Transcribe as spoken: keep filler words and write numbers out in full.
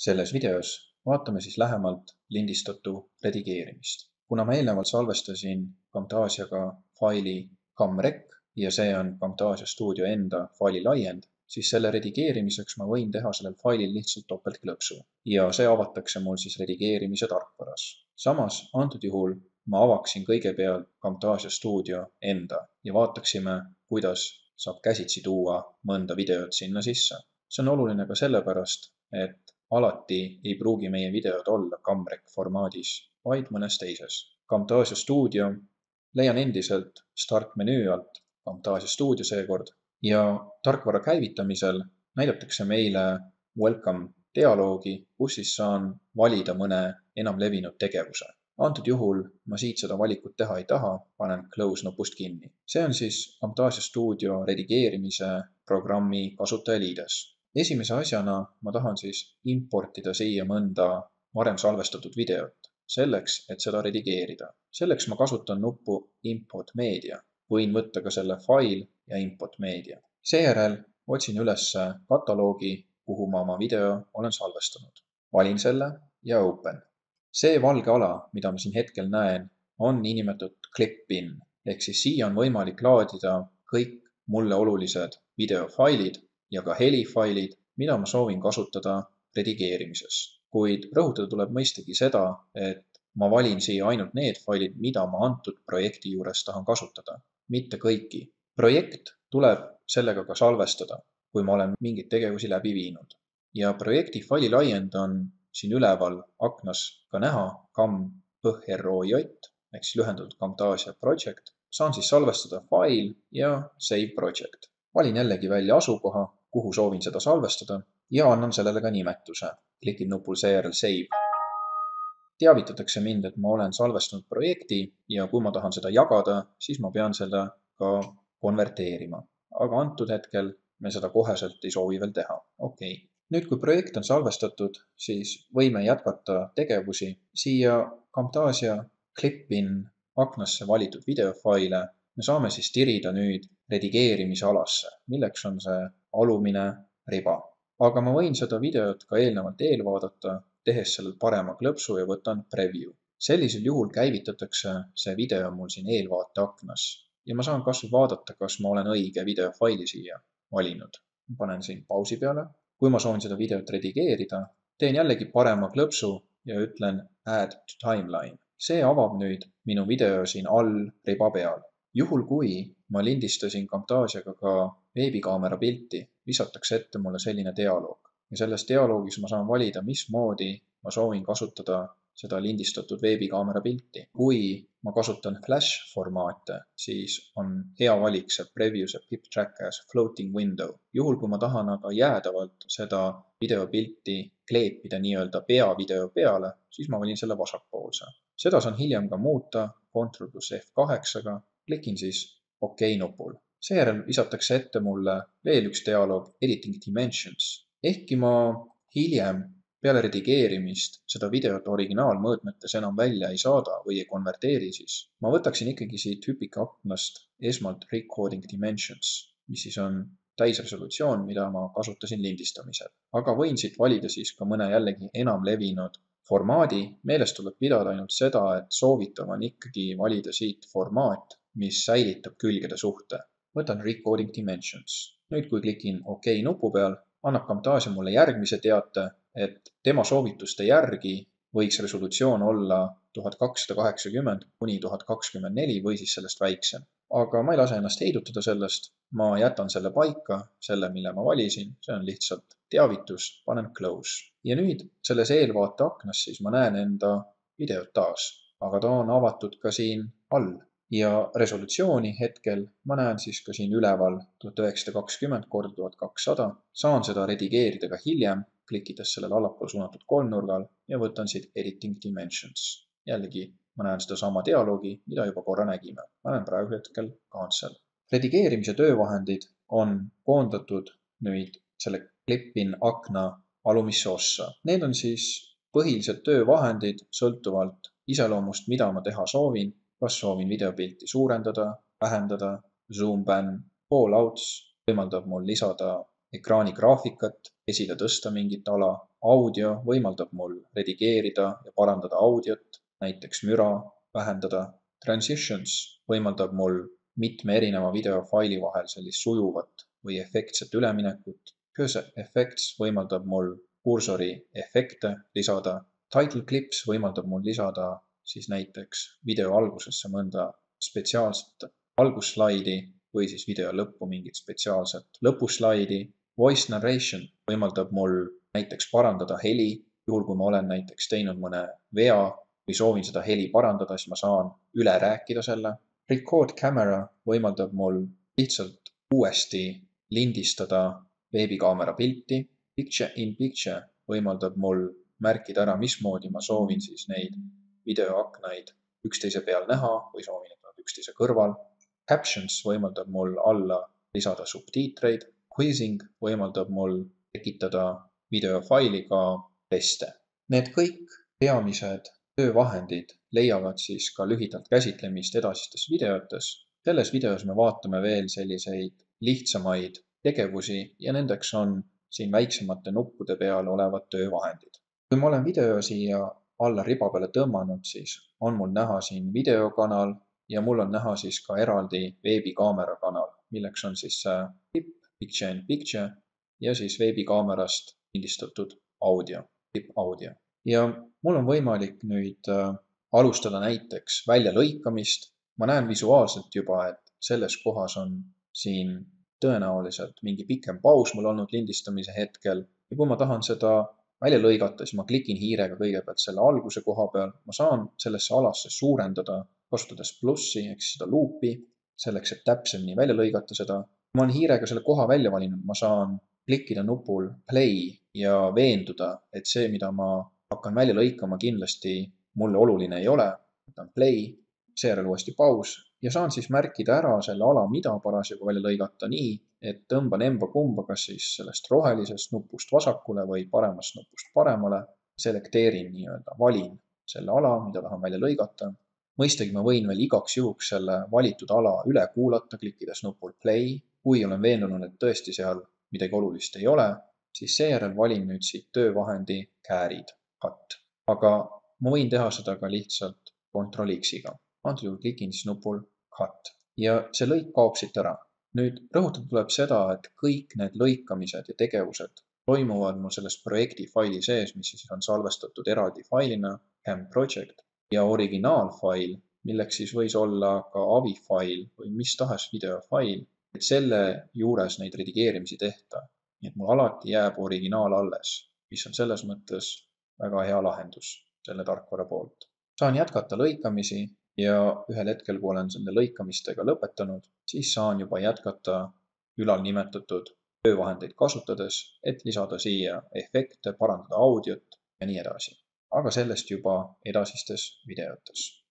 Selles videos vaatame siis lähemalt lindistatu redigeerimist. Kuna ma eelnevalt salvestasin Camtasiaga faili camrec ja see on Camtasia Studio enda faili laiend, siis selle redigeerimiseks ma võin teha sellel failil lihtsalt topeltklõpsu ja see avatakse mul siis redigeerimise tarkvaras. Samas, antud juhul ma avaksin kõigepealt Camtasia Studio enda ja vaataksime, kuidas saab käsitsi tuua mõnda videot sinna sisse. See on oluline ka sellepärast, et alati ei pruugi meie videod olla camrec formaadis, vaid mõnes teises. Camtasia Studio leian endiselt Start menüü alt, Camtasia Studio seekord, ja tarkvara käivitamisel näidatakse meile Welcome dialoogi, kus siis saan valida mõne enam levinud tegevuse. Antud juhul ma siit seda valikut teha ei taha, panen Close nupust kinni. See on siis Camtasia Studio redigeerimise programmi kasutajaliides. Esimese asjana ma tahan siis importida siia mõnda varem salvestatud videot, selleks, et seda redigeerida. Selleks ma kasutan nuppu Import Media. Võin võtta ka selle fail ja Import Media. Seejärel otsin üles kataloogi, kuhu ma oma video olen salvestanud. Valin selle ja Open. See valge ala, mida ma siin hetkel näen, on niinimetatud clip-in, ehk siis siia on võimalik laadida kõik mulle olulised videofailid ja ka helifailid, mida ma soovin kasutada redigeerimises. Kuid rõhutada tuleb mõistagi seda, et ma valin siia ainult need failid, mida ma antud projekti juures tahan kasutada, mitte kõiki. Projekt tuleb sellega ka salvestada, kui ma olen mingeid tegevusi läbi viinud. Ja projekti faili laiend on siin üleval aknas ka näha cam.project, ehk siis lühendatud Camtasia Project. Saan siis salvestada fail ja Save Project. Valin jällegi välja asukoha, kuhu soovin seda salvestada ja annan sellele ka nimetuse. Klikin nupul seejärel Save. Teavitatakse mind, et ma olen salvestanud projekti ja kui ma tahan seda jagada, siis ma pean seda ka konverteerima. Aga antud hetkel me seda koheselt ei soovi veel teha. Okei. Nüüd, kui projekt on salvestatud, siis võime jätkata tegevusi. Siia Camtasia Clip-in aknasse valitud videofaile me saame siis tirida nüüd redigeerimise alasse, milleks on see alumine riba. Aga ma võin seda videot ka eelnevalt eelvaadata, tehes sellel parema klõpsu ja võtan Preview. Sellisel juhul käivitatakse see video mul siin eelvaate aknas ja ma saan kasvõi vaadata, kas ma olen õige videofaili siia valinud. Panen siin pausi peale. Kui ma soovin seda videot redigeerida, teen jällegi parema klõpsu ja ütlen Add to Timeline. See avab nüüd minu video siin all riba peal. Juhul kui ma lindistasin Camtasiaga ka veebikaamera pilti, visatakse ette mulle selline dialoog. Ja selles dialoogis ma saan valida, mismoodi ma soovin kasutada seda lindistatud veebikaamera pilti. Kui ma kasutan Flash formaate, siis on hea valik see Preview see Pip Track as Floating Window. Juhul kui ma tahan aga jäädavalt seda videopilti kleepida nii-öelda peavideo peale, siis ma valin selle vasakpoolse. Seda saan hiljem ka muuta Ctrl plus F kaheksaga. Klikin siis OK nupul. Seejärel visatakse ette mulle veel üks dialoog Editing Dimensions. Ehkki ma hiljem peale redigeerimist seda videot originaalmõõtmetes enam välja ei saada või ei konverteeri siis, ma võtaksin ikkagi siit hüpika aknast esmalt Recording Dimensions, mis siis on täisresolutsioon, mida ma kasutasin lindistamisel. Aga võin siit valida siis ka mõne jällegi enam levinud formaadi. Meeles tuleb pidada ainult seda, et soovitav on ikkagi valida siit formaat, mis säilitab külgede suhte. Võtan Recording Dimensions. Nüüd, kui klikin OK nupu peal, annab Camtasia mulle järgmise teate, et tema soovituste järgi võiks resolutsioon olla tuhat kakssada kaheksakümmend kuni tuhat kakskümmend neli või siis sellest väiksem. Aga ma ei lase ennast heidutada sellest. Ma jätan selle paika, selle, mille ma valisin. See on lihtsalt teavitus, panen Close. Ja nüüd selles eelvaate aknas siis ma näen enda videot taas, aga ta on avatud ka siin all. Ja resolutsiooni hetkel ma näen siis ka siin üleval tuhat üheksasada kakskümmend korda tuhat kakssada. Saan seda redigeerida ka hiljem, klikides sellel allapool suunatud kolmnurgal ja võtan siit Editing Dimensions. Jällegi ma näen seda sama dialoogi, mida juba korra nägime. Ma näen praegu hetkel Cancel. Redigeerimise töövahendid on koondatud nüüd selle Clip-in akna alumisse ossa. Need on siis põhilised töövahendid sõltuvalt iseloomust, mida ma teha soovin. Kas soovin videopilti suurendada, vähendada, zoom ban, callouts, võimaldab mul lisada ekraani graafikat, esile tõsta mingit ala. Audio võimaldab mul redigeerida ja parandada audiot, näiteks müra vähendada. Transitions võimaldab mul mitme erineva videofaili vahel sellist sujuvat või efektset üleminekut. Cursor Effects võimaldab mul kursori efekte lisada. Title Clips võimaldab mul lisada siis näiteks video algusesse mõnda spetsiaalset algusslaidi või siis video lõppu mingit spetsiaalset lõpuslaidi. Voice Narration võimaldab mul näiteks parandada heli, juhul kui ma olen näiteks teinud mõne vea või soovin seda heli parandada, siis ma saan üle rääkida selle. Record Camera võimaldab mul lihtsalt uuesti lindistada veebikaamera pilti. Picture in Picture võimaldab mul märkida ära, mismoodi ma soovin siis neid videoaknaid üksteise peal näha või soovin, et nad üksteise kõrval. Captions võimaldab mul alla lisada subtiitreid. Quizzing võimaldab mul tekitada videofaili ka teste. Need kõik peamised töövahendid leiavad siis ka lühidalt käsitlemist edasistes videotes. Selles videos me vaatame veel selliseid lihtsamaid tegevusi ja nendeks on siin väiksemate nuppude peal olevad töövahendid. Kui ma olen video siia alla riba peale tõmmanud, siis on mul näha siin videokanal ja mul on näha siis ka eraldi veebikaamera kanal, milleks on siis clip, picture in picture ja siis veebikaamerast lindistatud audio, clip audio. Ja mul on võimalik nüüd alustada näiteks väljalõikamist. Ma näen visuaalselt juba, et selles kohas on siin tõenäoliselt mingi pikem paus mul olnud lindistamise hetkel. Ja kui ma tahan seda välja lõigata, siis ma klikin hiirega kõigepealt selle alguse koha peal. Ma saan sellesse alasse suurendada, kasutades plussi, ehk seda luupi, selleks, et täpsemini välja lõigata seda. Kui ma olen hiirega selle koha välja valinud, ma saan klikkida nupul play ja veenduda, et see, mida ma hakkan välja lõikama, kindlasti mulle oluline ei ole. Võtan play, seejärel uuesti paus ja saan siis märkida ära selle ala, mida parasjagu välja lõigata nii, et tõmban emba kumba kas siis sellest rohelisest nupust vasakule või paremast nupust paremale. Selekteerin nii-öelda, valin selle ala, mida tahan välja lõigata. Mõistagi ma võin veel igaks juhuks selle valitud ala üle kuulata, klikkides nupul play. Kui olen veendunud, et tõesti seal midagi olulist ei ole, siis seejärel valin nüüd siit töövahendi käärid, cut. Aga ma võin teha seda ka lihtsalt control X-iga. Antud juhul klikin siis nupul cut ja see lõik kaob siit ära. Nüüd rõhutada tuleb seda, et kõik need lõikamised ja tegevused toimuvad mul selles projekti faili sees, mis siis on salvestatud eraldi failina, Cam Project, ja originaalfail, milleks siis võis olla ka avifail või mis tahes videofail, et selle juures neid redigeerimisi tehta. Nii et mul alati jääb originaal alles, mis on selles mõttes väga hea lahendus selle tarkvara poolt. Saan jätkata lõikamisi ja ühel hetkel, kui olen selle lõikamistega lõpetanud, siis saan juba jätkata ülal nimetatud töövahendeid kasutades, et lisada siia efekte, parandada audiot ja nii edasi. Aga sellest juba edasistes videotes.